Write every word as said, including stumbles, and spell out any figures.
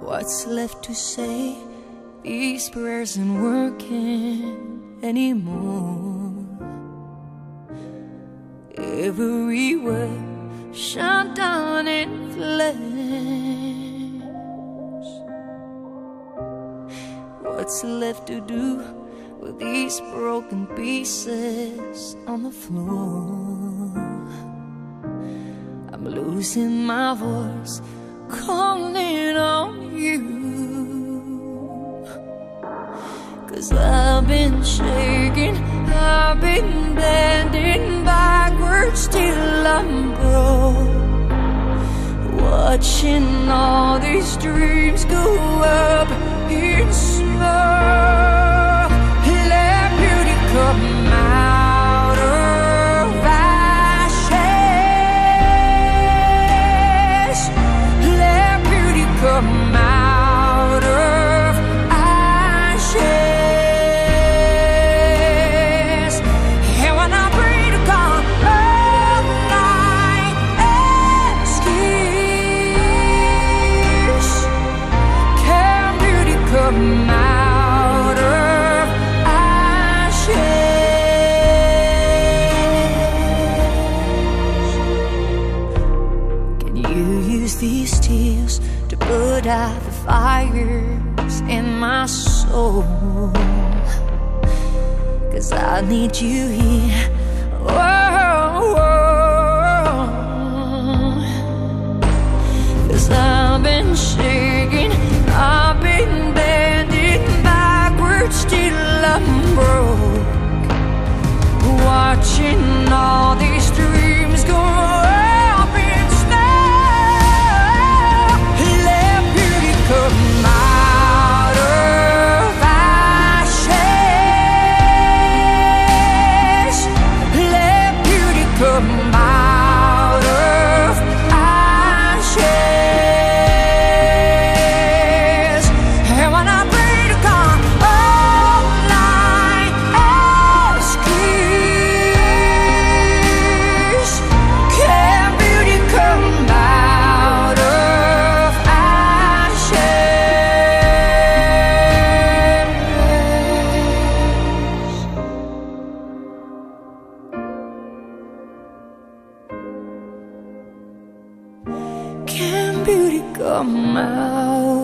What's left to say? These prayers ain't working anymore. Every word shut down in flames. What's left to do with these broken pieces on the floor? I'm losing my voice, calling on you, 'cause I've been shaking, I've been bending backwards till I'm broke, watching all these dreams go up in smoke. Let beauty come out of ashes. Let beauty come out of ashes. And when I pray to God, all my excuse, can beauty come out? These tears to put out the fires in my soul, 'cause I need you here. Whoa, whoa. 'Cause I've been shaking, I've been bending backwards till I'm broke, watching all these dreams go up in come out of ashes. Let beauty come out of ashes. And when I pray to God, all I excuse, can beauty come out of can beauty come out?